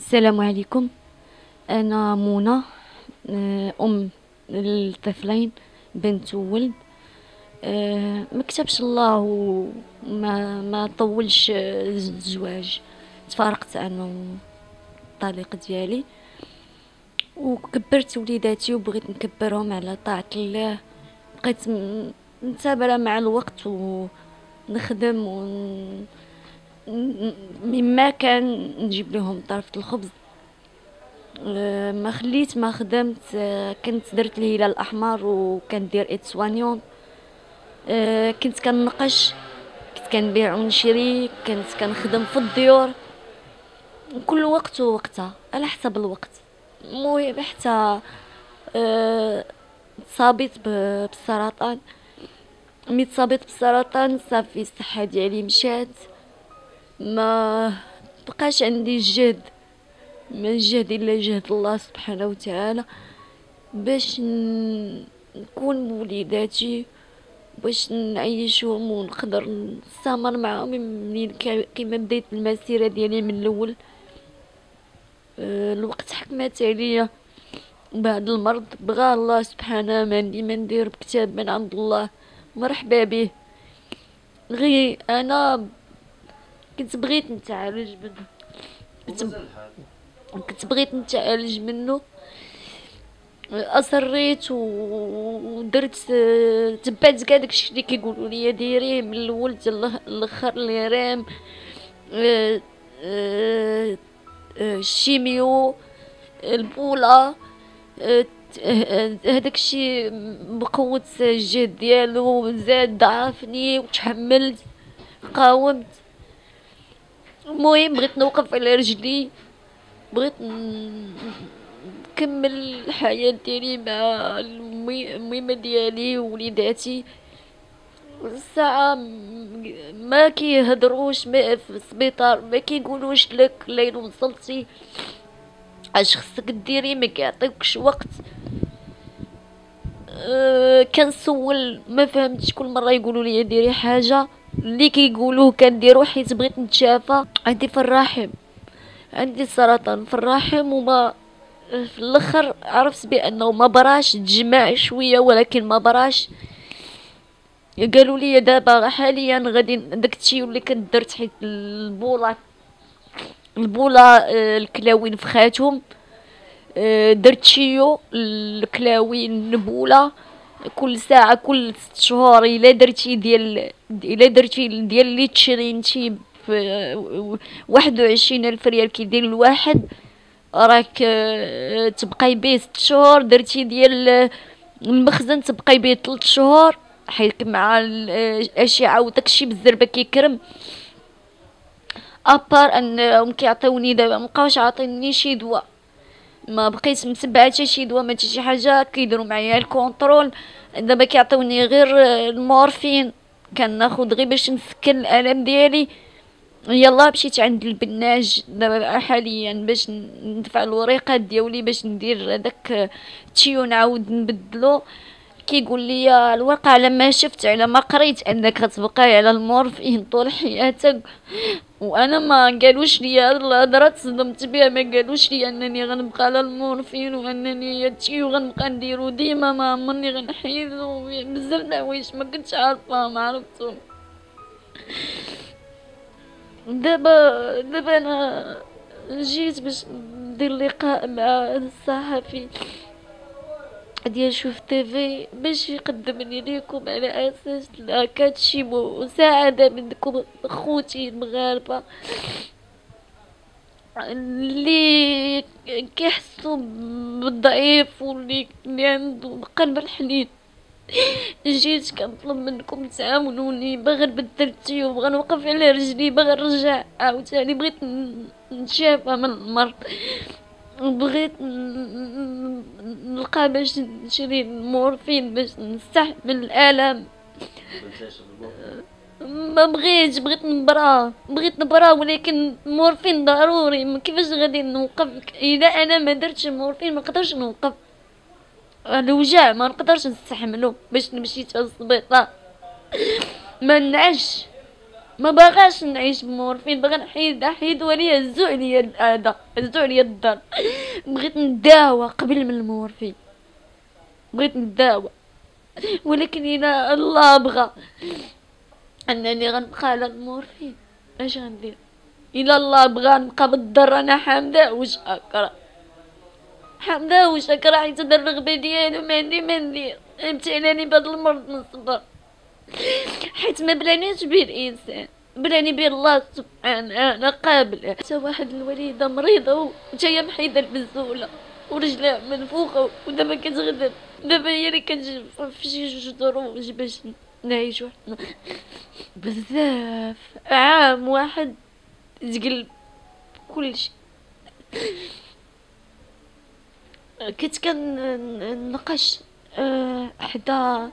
السلام عليكم. انا منى، ام الطفلين، بنت وولد. ما كتبش الله وما طولش الزواج. تفارقت انا والطليق ديالي، وكبرت وليداتي وبغيت نكبرهم على طاعة الله. بقيت نثابرة مع الوقت ونخدم مما كان نجيب لهم طرف الخبز. ما خدمت. كنت درت الهلال الاحمر وكندير ايتسوانيون. كنت كنقش، كنت كنبيع ونشري، كنت كنخدم في الديور. كل وقت ووقتها على حسب الوقت. المهم حتى تصابيت بالسرطان. مي تصابيت بالسرطان صافي الصحه ديالي مشات. ما بقاش عندي الجهد، ما الجهد الا جهد الله سبحانه وتعالى باش نكون بوليداتي، باش نعيشهم ونقدر نستمر معاهم منين كيما بديت المسيره ديالي من الاول. الوقت حكمت عليا بعد المرض، بغى الله سبحانه ما عندي ما ندير بكتاب من عند الله، مرحبا به. غي انا كنت بغيت نتعالج منه، كنت كنت بغيت نتعالج منه. اصريت ودرت، تبعت كاع داكشي اللي كيقولوا لي ديريه من الاول حتى الاخر اللي رام. الشيميو، البوله، هذاك الشيء بقوة الجهد ديالو زاد ضعفني وتحملت، قاومت. المهم بغيت نوقف على رجلي، بغيت نكمل الحياة ديالي مع المهمة ديالي ووليداتي. الساعة ما كيهضروش ما في السبيطار، ما كيقولوش لك لين وصلتي اش خصك ديري، ما كيعطيوكش وقت. كنسول ما فهمتش، كل مره يقولوا لي ديري حاجه اللي كيقولوه كنديرو حيت بغيت نتشافى. عندي في الرحم، عندي سرطان في الرحم، وما في الاخر عرفت بانه ما براش تجمع شويه، ولكن ما براش. قالوا لي دابا حاليا غادي داك الشيء اللي كنت درت حيت البوله الكلاوي نفخاتهم. درت شيو الكلاوي النبوله كل ساعه كل 6 شهور. الا درتي ديال اللي تشرينتي ب 21 الف ريال كيدير الواحد، راك تبقاي بيه 6 شهور. درتي ديال المخزن تبقاي بيه 3 شهور، حيت مع الاشعه وداكشي بالزربه كيكرم. ابار انهم كيعطيوني دابا مابقاوش عاطيني شي دواء، ما بقيت متبعه حتى شي دواء، ما حتى شي حاجه. كيديروا معايا الكونترول. دابا كيعطيوني غير المورفين، كناخذ غير باش نسكن الالم ديالي. يلا مشيت عند البناج دابا حاليا باش ندفع الوريقات ديالي باش ندير هذاك التيو نعاود نبدلو. كيقول لي الواقع على ما شفت على ما قريت انك غتبقاي على المورفين طول حياتك. وانا ما قالوش لي الهضره، تصدمت بها. ما قالوش لي انني غنبقى على المورفين وانني هادشي وغنبقى نديرو ديما، ما عمرني غنحيدو. بزاف د الحوايج ما كنتش عارفه، ما عرفتهم. دابا انا جيت باش ندير لقاء مع الصحفي ديال شوف تيفي باش يقدمني ليكم على اساس كانت شي مساعده منكم خوتي المغاربه اللي كيحسوا بالضعيف واللي عنده قلب الحنين. جيت كنطلب منكم تعاونوني، باغا نبدل التيوب، باغا نوقف على رجلي، باغا نرجع عاوتاني. بغيت نتشافى من المرض، بغيت نلقى باش نشري المورفين باش نستحمل الالم. ما بغيتش، بغيت نبرا، ولكن المورفين ضروري. كيفاش غادي نوقف اذا انا ما درتش المورفين؟ ما نقدرش نوقف. الوجع ما نقدرش نستحملو باش نمشي حتى للسبيطار، ما نعش. ما باغاش نعيش بمورفين، باغا نحيد عليا، هزو عليا الاذى، هزو عليا الدار. بغيت نداوى قبل من المورفين، بغيت نداوى، ولكن الى الله بغى انني غنبقى على المورفين اش غندير؟ الى الله بغى نبقى بالضر انا حامده وشاكره، حامده وشاكره، حيت هاد الرغبه ديالو ما عندي ما ندير. ابتلاني بهاد المرض نصبر، حيت ما بلانيش بيه الانسان، بلاني بيه الله سبحانه. انا قابله حتى واحد الوالده مريضه وجايه محيده البزوله ورجلها منفوخه ودابا كتغدر، دابا هي اللي كتجيب في شي ظروف باش نعيشو حنا. بزاف عام واحد تقلب كلشي. كنت كنقش حدا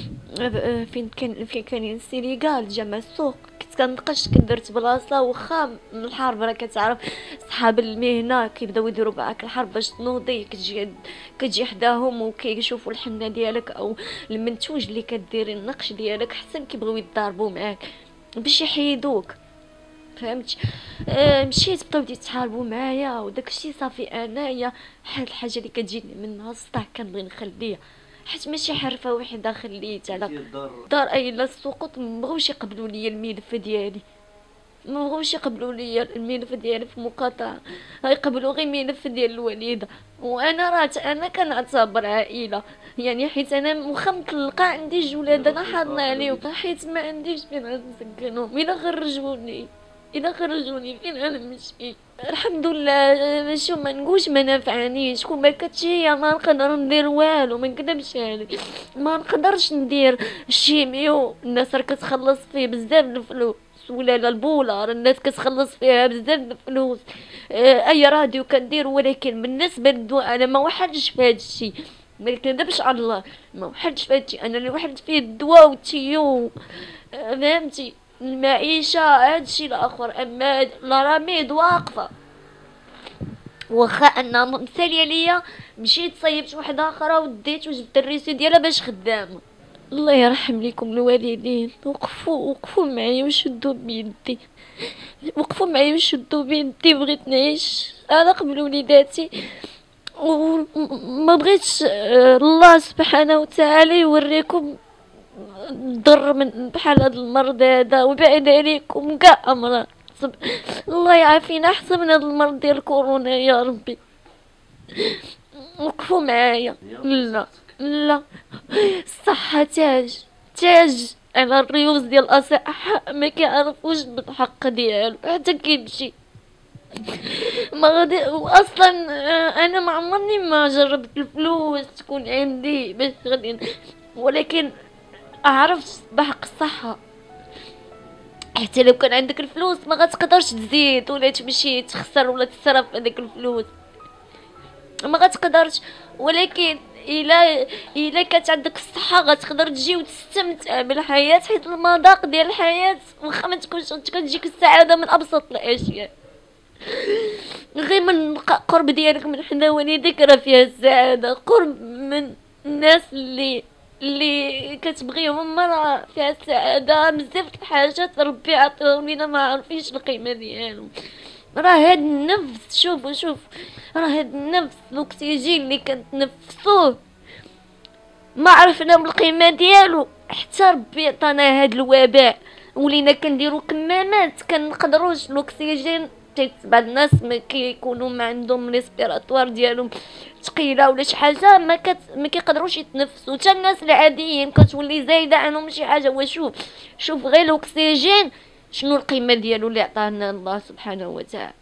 فين كاين السينيغال جامع السوق، كنت كنقش، درت بلاصه واخا من الحرب راه كتعرف صحاب المهنه كيبداو يديروا معاك الحرب باش تنوضي، كتجي حداهم وكيشوفوا الحنه ديالك او المنتوج اللي كديري النقش ديالك، حتى كيبغيو يتضاربوا معاك باش يحيدوك، فهمت؟ مشيت بقاو يتحاربوا معايا وداكشي صافي. انايا حال الحاجه اللي كتجيني منها الصداع كنبغي نخليها، حيت ماشي حرفه وحده خليت على دار اي لا السقوط. مبغوش يقبلوا لي الملف ديالي، ما بغوش يقبلوا لي الملف ديالي في مقاطعه، غيقبلوا غير الملف ديال الوالده. وانا انا كنعتبر عائله يعني، حيت انا واخا مطلقه عندي جولاد انا حاضنه عليهم، حيت ما عنديش فين نسكنهم. الا خرجوني فين انا نمشي؟ الحمد لله. شو ما نقولش ما نفعنيش، كون ما كانتش هي ما نقدر ندير والو، ما نكذبش عليك، ما نقدرش ندير الشيميو. الناس راه كتخلص فيه بزاف الفلوس، ولا البولار الناس كتخلص فيها بزاف الفلوس. اي راديو كندير، ولكن بالنسبه للدواء انا ما وحدش في هذا الشيء، ما نكذبش على الله، ما وحدش في هذا الشيء. انا اللي وحدت فيه الدواء والتيو، فهمتي؟ المعيشه هادشي الاخر، اما الرميد واقفه. واخا انا مساليه ليا مشيت صيبت واحده اخرى وديت وجبت الريسي ديالها باش خدامه. الله يرحم لكم الوالدين، وقفوا معايا وشدوا بيدي، وقفوا معايا وشدوا بيدي. بغيت نعيش انا قبل وليداتي، وما بغيتش الله سبحانه وتعالى يوريكم ضر من بحال هاد المرض هذا، وبعد عليكم كاع امراض. الله يعافينا احسن من هاد المرض ديال كورونا يا ربي. وقفوا معايا. لا لا، الصحة تاج على الريوس ديال الاصحاء، ما كيعرفوش بالحق ديالو حتى كيمشي. ما غادي اصلا انا ما عمرني ما جربت الفلوس تكون عندي باش غادي، ولكن عرفت بحق الصحة. حتى لو كان عندك الفلوس ما غتقدرش تزيد ولا تمشي تخسر ولا تصرف هذيك الفلوس، ما غتقدرش. ولكن الا كانت عندك الصحه غتقدر تجي وتستمتع بالحياه، حيت المذاق ديال الحياه واخا ما تكونش كتجيك السعاده من ابسط الاشياء. غير من قرب ديالك من حدا والديك راه فيها السعاده، قرب من الناس اللي كتبغيهم راه فيها السعاده. بزاف الحاجات ربي عطاهم لينا ما عارفينش القيمه ديالهم. راه هاد النفس، شوف راه هاد النفس الاكسجين اللي كنتنفسوه ما عرفنا بالقيمه ديالو حتى ربي عطانا هاد الوباء. ولينا كنديروا كمامات كنقدروش الاكسجين، حيت بعض الناس ما كيكونوا ما عندهم ريسبيراتوار ديالهم ثقيله ولا شي حاجه ما كيقدروش يتنفسوا. حتى الناس العاديين كتولي زايده عنهم شي حاجه. وشوف غير الاكسجين شنو القيمه ديالو اللي عطانا الله سبحانه وتعالى.